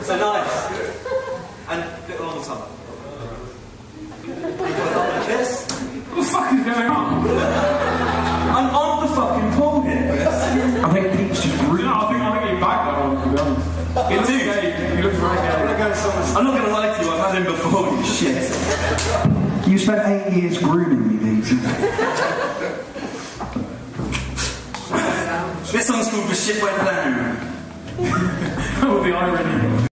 So nice. And a bit on the tongue. Kiss. What the fuck is going on? I'm on the fucking pool here. I think Pete's just rude. No, I think you backed that one, to be honest. It's too gay. He looks right gay. I'm not going to lie to you, I've had him before, you shit. You spent 8 years grooming me, Pete. This song's called The Shit Went Down. Oh, the irony.